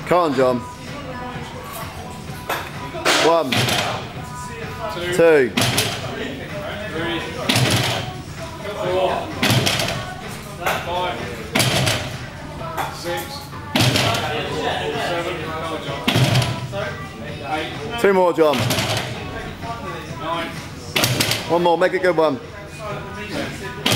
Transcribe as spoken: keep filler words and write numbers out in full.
Come on, John. One. Two. Two. Three. Four. Five. Six. Seven. Come on, John. Eight. Two more, John. Nine. One more, make it a good one. Ten.